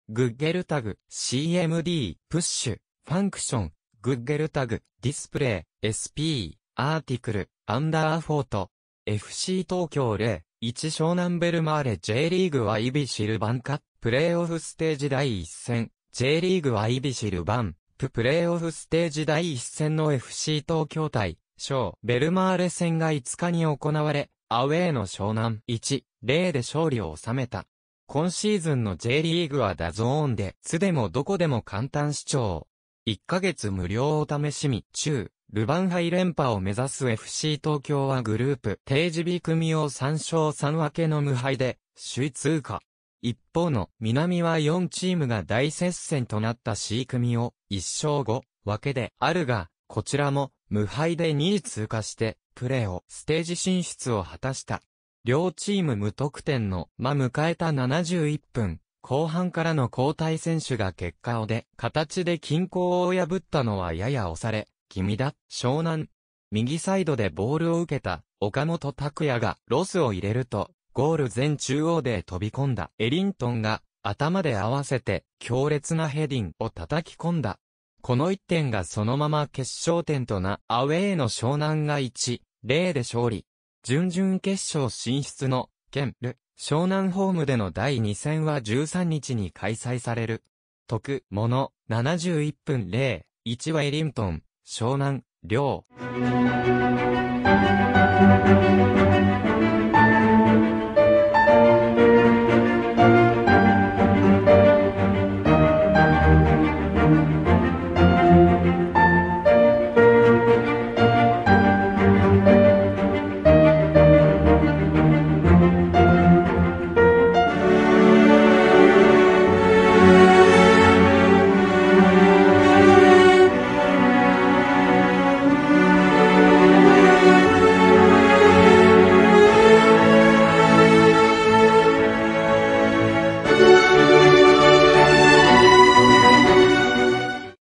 グッゲルタグ、CMD、プッシュ、ファンクション、グッゲルタグ、ディスプレイ、SP、アーティクル、アンダーフォート、FC 東京0、1湘南ベルマーレ J リーグ YB シルバンカッププレーオフステージ第1戦、J リーグ YB シルバンププレーオフステージ第1戦の FC 東京対、湘ベルマーレ戦が5日に行われ、アウェーの湘南1、0で勝利を収めた。今シーズンの J リーグはダゾーンで、つでもどこでも簡単視聴。1ヶ月無料お試しみ中。ルヴァン杯連覇を目指す FC 東京はグループ、定時 B 組を3勝3分けの無敗で、首位通過。一方の南は4チームが大接戦となった C 組を1勝5分けであるが、こちらも無敗で2位通過して、プレーオフステージ進出を果たした。両チーム無得点の迎えた71分。後半からの交代選手が結果を形で均衡を破ったのはやや押され、君だ、湘南。右サイドでボールを受けた、岡本拓也がロスを入れると、ゴール前中央で飛び込んだエリントンが、頭で合わせて、強烈なヘディンを叩き込んだ。この一点がそのまま決勝点とな、アウェーの湘南が1、0で勝利。準々決勝進出の、湘南ホームでの第2戦は13日に開催される。もの、71分0、1はエリントン、湘南、両。